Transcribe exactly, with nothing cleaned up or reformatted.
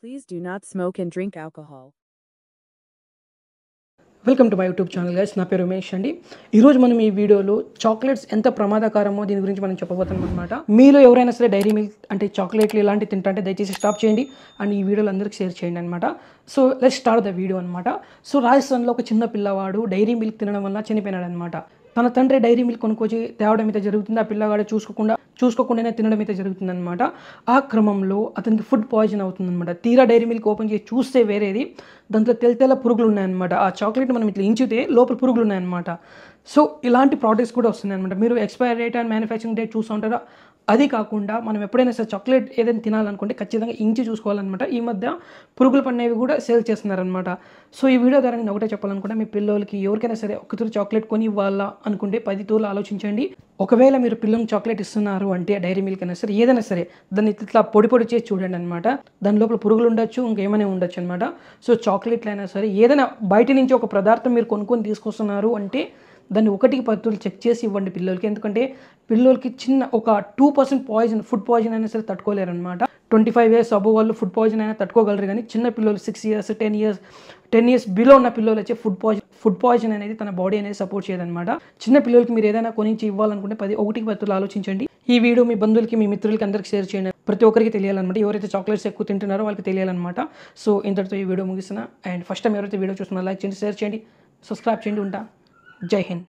Please do not smoke and drink alcohol. Welcome to my YouTube channel guys. నా పేరు ఉమేష్ అండి. ఈరోజు మనం ఈ వీడియోలో చాక్లెట్స్ ఎంత ప్రమాదకరమో దీని గురించి మనం చెప్పబోతున్నాం అనమాట. మీలో ఎవరైనా సరే డైరీ మిల్క్ అంటే చాక్లెట్లు ఇలాంటివి తింటే దయచేసి స్టాప్ చేయండి అండ్ ఈ వీడియోలో అందరికీ షేర్ చేయండి అనమాట. So let's start the video అనమాట. సో రాజస్థాన్లో ఒక చిన్న పిల్లవాడు డైరీ మిల్క్ తినడం వల్ల చనిపోయినాడు అనమాట. తన తండ్రి డైరీ మిల్క్ కొనుక్కొచ్చి తేవడం అయితే జరుగుతుంది. ఆ పిల్లగాడు చూసుకోకుండా చూసుకోకుండానే తినడం అయితే జరుగుతుంది అనమాట. ఆ క్రమంలో అతనికి ఫుడ్ పాయిజన్ అవుతుంది అనమాట. తీరా డైరీ మిల్క్ ఓపెన్ చేసి చూస్తే వేరేది, దాంట్లో తెల్ల తెల్ల పురుగులు ఉన్నాయన్నమాట. ఆ చాక్లెట్ మనం ఇట్లా ఇంచితే లోపల పురుగులు ఉన్నాయన్నమాట. సో ఇలాంటి ప్రోడక్ట్స్ కూడా వస్తున్నాయి అనమాట. మీరు expiry date and manufacturing date చూస్తూ ఉంటారా? అది కాకుండా మనం ఎప్పుడైనా సరే చాక్లెట్ ఏదైనా తినాలనుకుంటే ఖచ్చితంగా ఇంచి చూసుకోవాలన్నమాట. ఈ మధ్య పురుగులు పడినవి కూడా సేల్ చేస్తున్నారనమాట. సో ఈ వీడియో ద్వారా నేను ఒకటే చెప్పాలనుకుంటే, మీ పిల్లలకి ఎవరికైనా సరే ఒక తూరు చాక్లెట్ కొని ఇవ్వాలా అనుకుంటే పది తూర్లు ఆలోచించండి. ఒకవేళ మీరు పిల్లలకి చాక్లెట్ ఇస్తున్నారు అంటే డైరీ మిల్క్ అయినా సరే ఏదైనా సరే దాన్ని ఇట్లా పొడి పొడి చేసి చూడండి అనమాట. దాని లోపల పురుగులు ఉండొచ్చు, ఇంకేమైనా ఉండొచ్చు అనమాట. సో చాక్లెట్లు అయినా సరే ఏదైనా బయట నుంచి ఒక పదార్థం మీరు కొనుక్కొని తీసుకొస్తున్నారు అంటే దాన్ని ఒకటికి పత్తులు చెక్ చేసి ఇవ్వండి పిల్లలకి. ఎందుకంటే పిల్లలకి చిన్న ఒక two percent poison food poison అయినా సరే తట్టుకోలేరు అనమాట. ట్వంటీ ఫైవ్ ఇయర్స్ అబో వాళ్ళు ఫుడ్ పాయిజన్ అయినా తట్టుకోగలరు, కానీ చిన్న పిల్లలు six years ten years ten years below ఉన్న పిల్లలు వచ్చే ఫుడ్ పాయిజన్ ఫుడ్ పాయిజన్ అనేది తన బాడీ అనేది సపోర్ట్ చేయదన్నమాట. చిన్న పిల్లలకి మీరు ఏదైనా కొనించి ఇవ్వాలనుకుంటే పది ఒకటికి పత్తులు ఆలోచించండి. ఈ వీడియో మీ బంధువులకి మీ మిత్రులకి అందరికీ షేర్ చేయండి. ప్రతి ఒక్కరికి తెలియాలన్నమాట. ఎవరైతే చాక్లెట్స్ ఎక్కువ తింటున్నారో వాళ్ళకి తెలియాలన్నమాట. సో ఇంతటితో ఈ వీడియో ముగిస్తున్నా. అండ్ ఫస్ట్ టైం ఎవరైతే వీడియో చూస్తున్నారో లైక్ చేయండి, షేర్ చేయండి, సబ్స్క్రైబ్ చేయండి. ఉంటా. జై హింద్.